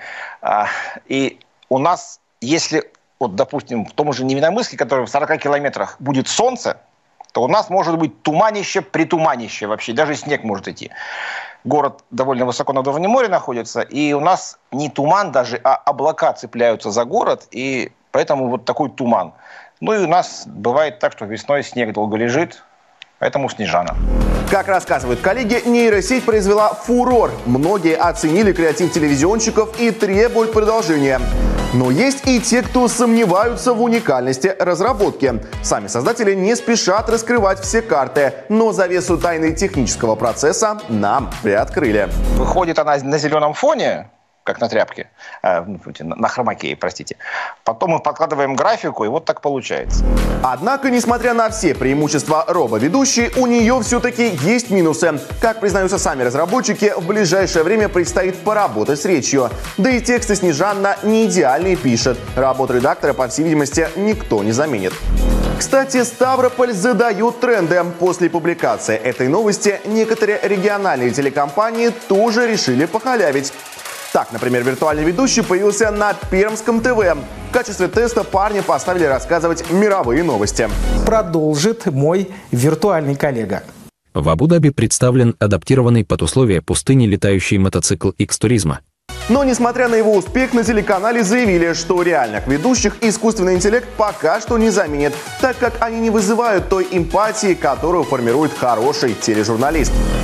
И у нас, если... Вот, допустим, в том же Невиномысске, который в сорока километрах будет солнце, то у нас может быть туманище, притуманище вообще, даже снег может идти. Город довольно высоко над уровнем моря находится, и у нас не туман даже, а облака цепляются за город, и поэтому вот такой туман. Ну и у нас бывает так, что весной снег долго лежит, поэтому Снежана. Как рассказывают коллеги, нейросеть произвела фурор. Многие оценили креатив телевизионщиков и требуют продолжения. Но есть и те, кто сомневаются в уникальности разработки. Сами создатели не спешат раскрывать все карты, но завесу тайны технического процесса нам приоткрыли. Выходит она на зеленом фоне, как на тряпке, э, на хромакее, простите. Потом мы подкладываем графику, и вот так получается. Однако, несмотря на все преимущества робо-ведущей, у нее все-таки есть минусы. Как признаются сами разработчики, в ближайшее время предстоит поработать с речью. Да и тексты Снежана не идеальные пишет. Работу редактора, по всей видимости, никто не заменит. Кстати, Ставрополь задает тренды. После публикации этой новости некоторые региональные телекомпании тоже решили похалявить. Так, например, виртуальный ведущий появился на Пермском ТВ. В качестве теста парня поставили рассказывать мировые новости. Продолжит мой виртуальный коллега. В Абу-Даби представлен адаптированный под условия пустыни летающий мотоцикл X-туризма. Но, несмотря на его успех, на телеканале заявили, что реальных ведущих искусственный интеллект пока что не заменит, так как они не вызывают той эмпатии, которую формирует хороший тележурналист.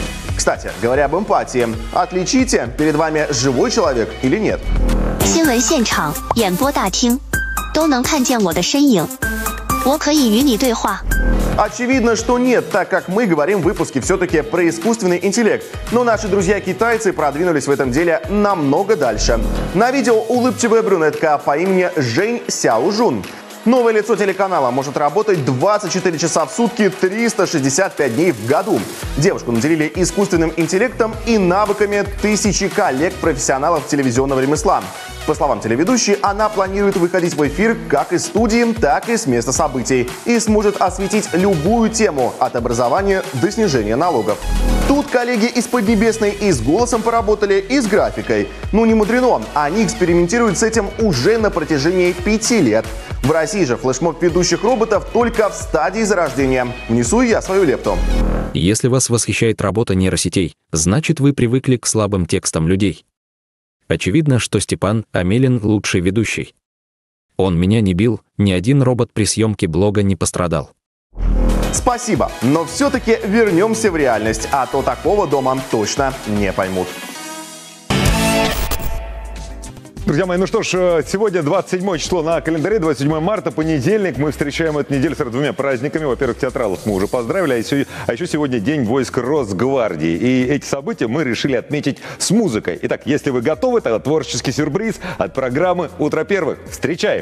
Кстати, говоря об эмпатии, отличите, перед вами живой человек или нет? 新闻现场，演播大厅，都能看见我的身影，我可以与你对话。 Очевидно, что нет, так как мы говорим в выпуске все-таки про искусственный интеллект. Но наши друзья-китайцы продвинулись в этом деле намного дальше. На видео улыбчивая брюнетка по имени Жень Сяожун. Новое лицо телеканала может работать двадцать четыре часа в сутки, триста шестьдесят пять дней в году. Девушку наделили искусственным интеллектом и навыками тысячи коллег-профессионалов телевизионного ремесла. По словам телеведущей, она планирует выходить в эфир как из студии, так и с места событий и сможет осветить любую тему от образования до снижения налогов. Тут коллеги из Поднебесной и с голосом поработали, и с графикой. Ну не мудрено, они экспериментируют с этим уже на протяжении пяти лет. В России же флешмоб ведущих роботов только в стадии зарождения. Внесу и я свою лепту. Если вас восхищает работа нейросетей, значит вы привыкли к слабым текстам людей. Очевидно, что Степан Амелин лучший ведущий. Он меня не бил, ни один робот при съемке блога не пострадал. Спасибо, но все-таки вернемся в реальность, а то такого дома точно не поймут. Друзья мои, ну что ж, сегодня двадцать седьмое число на календаре, двадцать седьмое марта, понедельник. Мы встречаем эту неделю сразу двумя праздниками. Во-первых, театралов мы уже поздравили, а еще, а еще сегодня День войск Росгвардии. И эти события мы решили отметить с музыкой. Итак, если вы готовы, тогда творческий сюрприз от программы «Утро первых». Встречаем!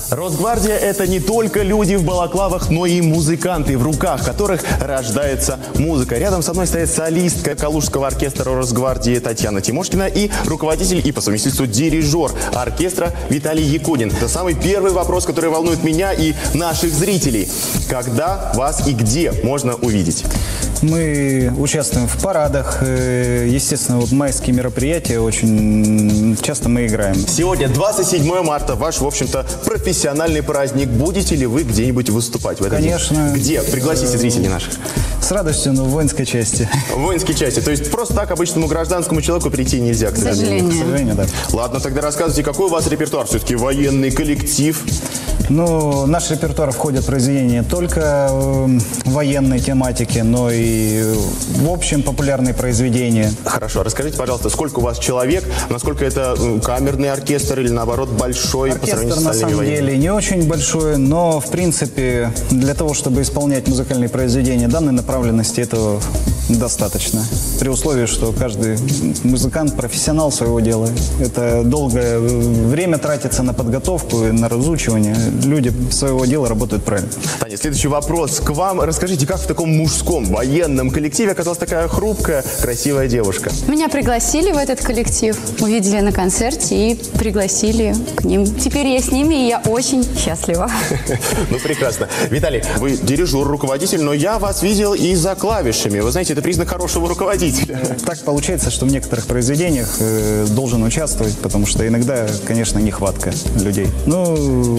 Росгвардия – это не только люди в балаклавах, но и музыканты, в руках которых рождается музыка. Рядом со мной стоит солистка Калужского оркестра Росгвардии Татьяна Тимошкина и руководитель и по совместительству дирижер оркестра Виталий Якунин. Это самый первый вопрос, который волнует меня и наших зрителей. Когда вас и где можно увидеть? Мы участвуем в парадах, естественно, вот майские мероприятия, очень часто мы играем. Сегодня двадцать седьмое марта, ваш, в общем-то, профессиональный праздник. Будете ли вы где-нибудь выступать в этот Конечно. день? Где? Пригласите зрителей наших. С радостью, но в воинской части. В воинской части. То есть просто так обычному гражданскому человеку прийти нельзя, к сожалению. К сожалению, да. Ладно, тогда рассказывайте, какой у вас репертуар? Все-таки военный коллектив. Ну, в наш репертуар входят произведения только э, военной тематики, но и в общем популярные произведения. Хорошо, расскажите, пожалуйста, сколько у вас человек, насколько это камерный оркестр или наоборот большой оркестр, по сравнению с на остальными самом военными? деле не очень большой, но в принципе для того, чтобы исполнять музыкальные произведения данной направленности, этого достаточно. При условии, что каждый музыкант профессионал своего дела. Это долгое время тратится на подготовку и на разучивание. Люди своего дела работают правильно. Таня, следующий вопрос к вам. Расскажите, как в таком мужском военном коллективе оказалась такая хрупкая, красивая девушка? Меня пригласили в этот коллектив, увидели на концерте и пригласили к ним. Теперь я с ними, и я очень счастлива. Ну, прекрасно. Виталий, вы дирижер, руководитель, но я вас видел и за клавишами. Вы знаете, это признак хорошего руководителя. Так получается, что в некоторых произведениях э, должен участвовать, потому что иногда, конечно, нехватка людей. Ну,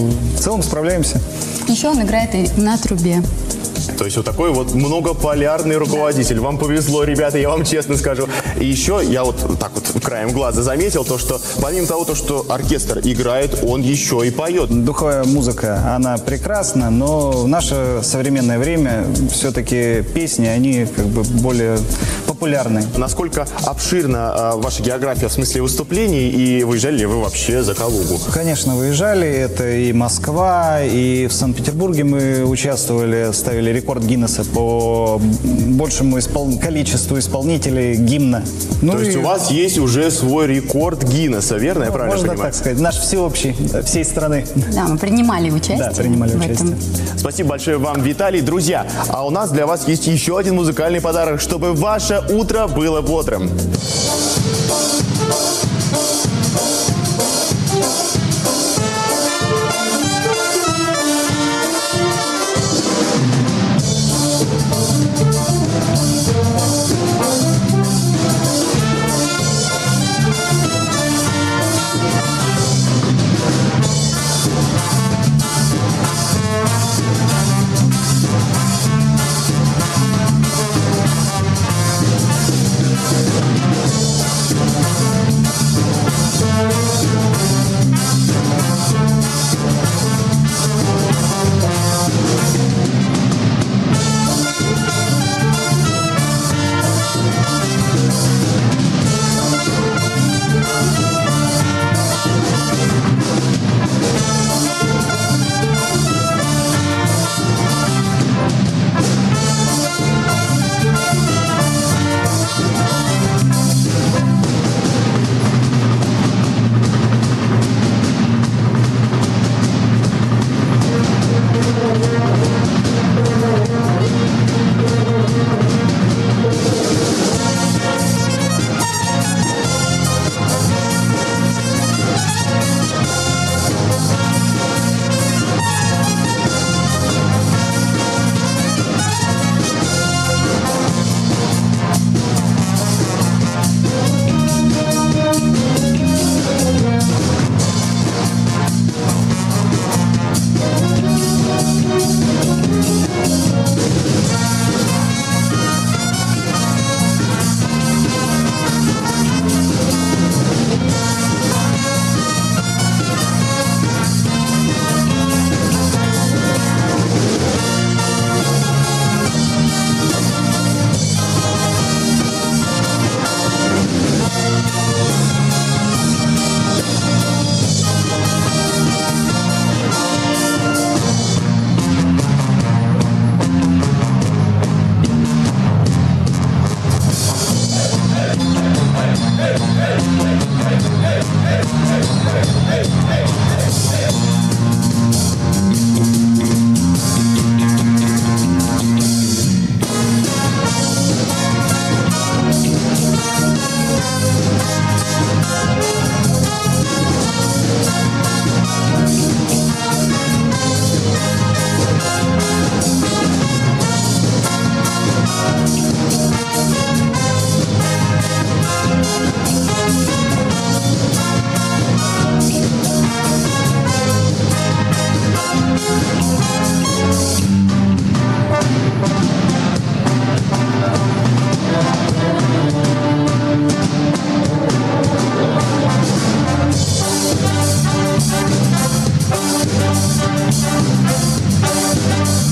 в целом справляемся. Еще он играет и на трубе. То есть вот такой вот многополярный руководитель. Вам повезло, ребята, я вам честно скажу. И еще я вот так вот краем глаза заметил то, что помимо того, то, что оркестр играет, он еще и поет. Духовая музыка, она прекрасна, но в наше современное время все-таки песни, они как бы более популярны. Насколько обширна э, ваша география в смысле выступлений, и выезжали ли вы вообще за Калугу? Конечно, выезжали. Это и Москва, и в Санкт-Петербурге мы участвовали, ставили рекорд Гиннесса по большему испол... количеству исполнителей гимна. Ну То и... есть у вас есть уже свой рекорд Гиннесса, верно? Я ну, правильно можно понимаю? так сказать. Наш всеобщий, всей страны. Да, мы принимали участие. Да, принимали участие. Спасибо большое вам, Виталий. Друзья, а у нас для вас есть еще один музыкальный подарок, чтобы ваше утро было бодрым.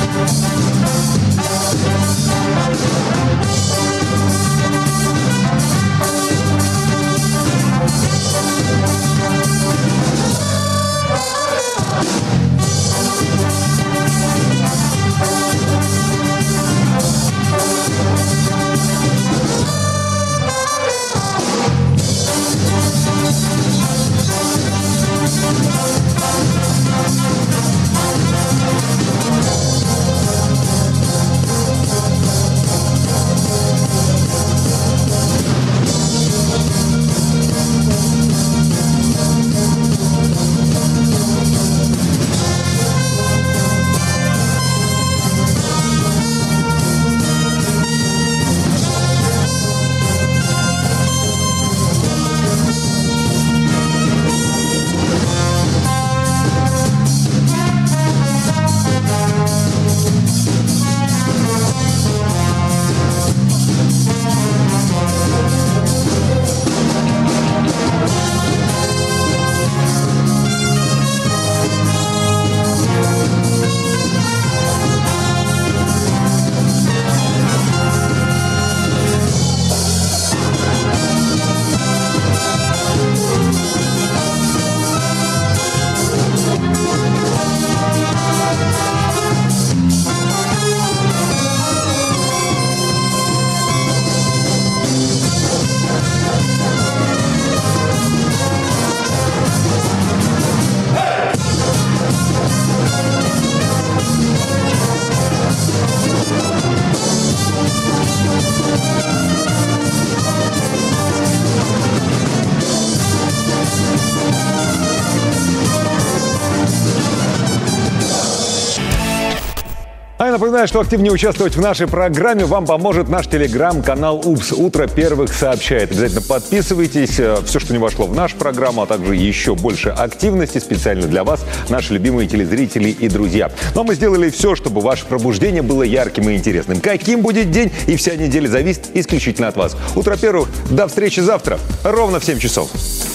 А я напоминаю, что активнее участвовать в нашей программе вам поможет наш телеграм-канал «Упс. Утро первых сообщает». Обязательно подписывайтесь. Все, что не вошло в нашу программу, а также еще больше активности специально для вас, наши любимые телезрители и друзья. Но мы сделали все, чтобы ваше пробуждение было ярким и интересным. Каким будет день и вся неделя зависит исключительно от вас. Утро первых. До встречи завтра. Ровно в семь часов.